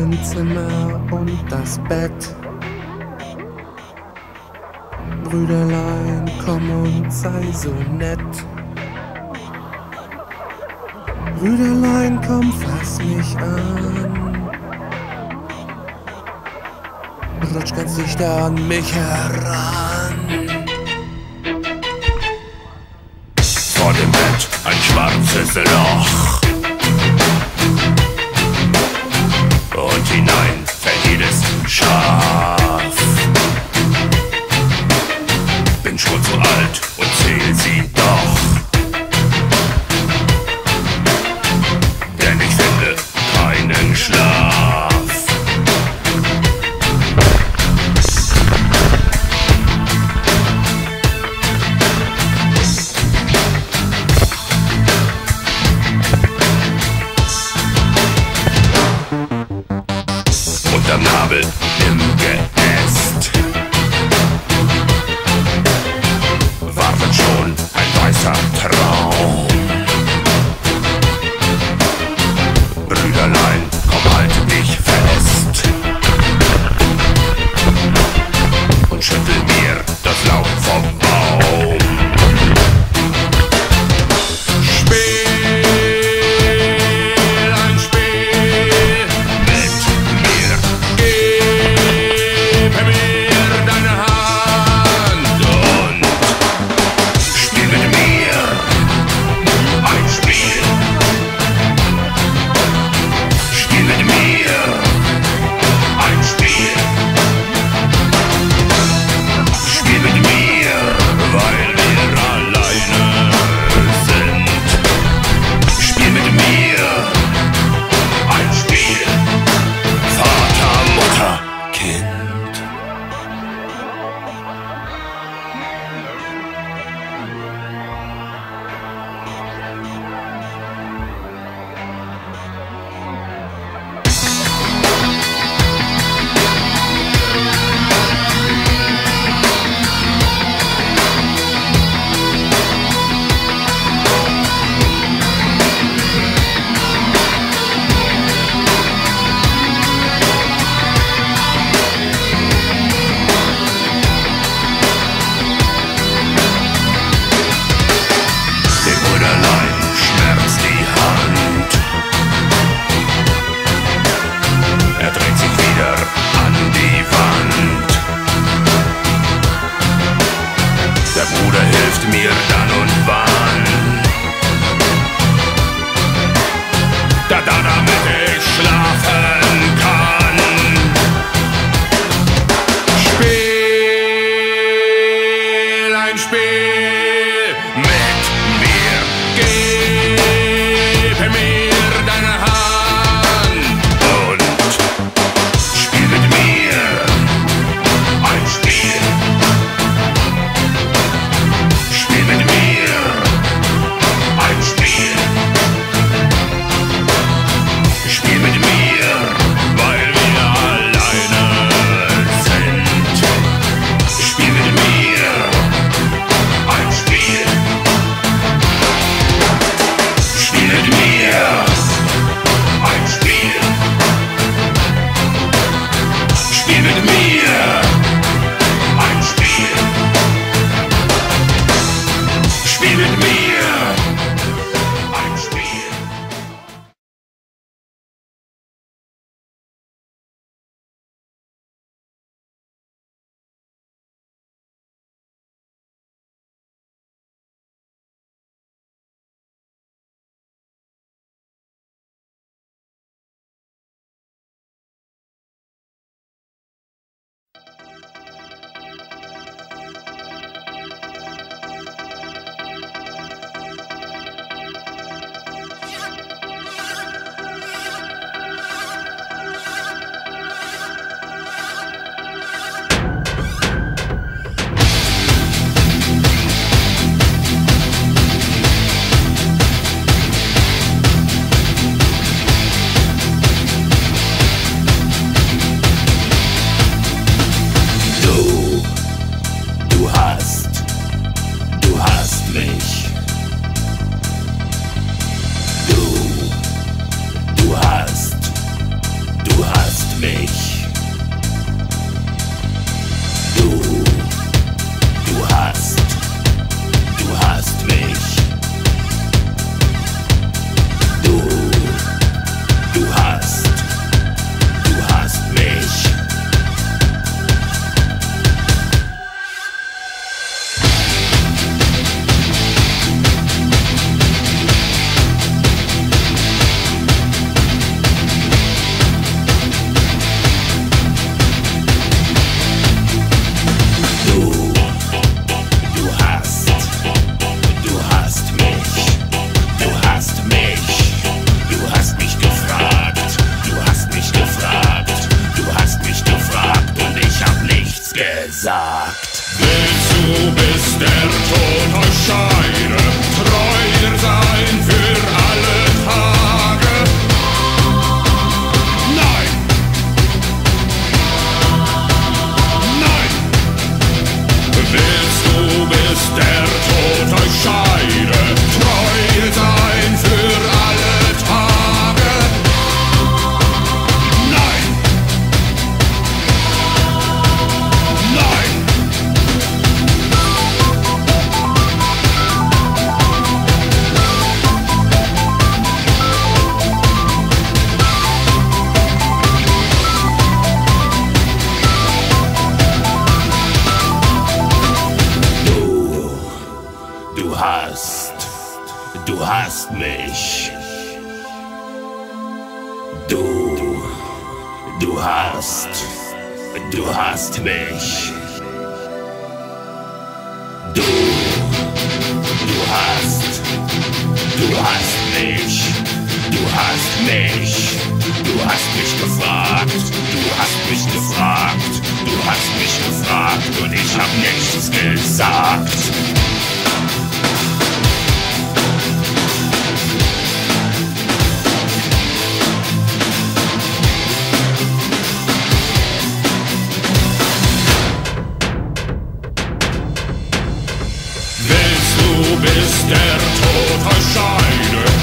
Zimmer und das Bett. Brüderlein, komm und sei so nett. Brüderlein, komm, fass mich an. Rutsch ganz dichter an mich heran. Vor dem Bett ein schwarzes Loch. Und hinein fällt jedes Schaf. Bin schon zu alt und zähl sie doch. Denn ich finde keinen Schlaf. Unterm Nabel im Geäst wartet schon ein weißer Traum. Brüderlein, komm, halte dich fest und schüttel mir das Laub vom Baum. gesagt. Willst du, bis der Tod euch scheide, treu sein für alle Tage? Nein! Nein! Willst du, bis der Tod euch scheide, treu sein für alle Tage? Nein! Nein! Du hast mich. Du hast mich. Du hast mich. Du hast mich. Du hast mich gefragt. Du hast mich gefragt. Du hast mich gefragt und ich hab nichts gesagt. Bis der Tod euch scheide,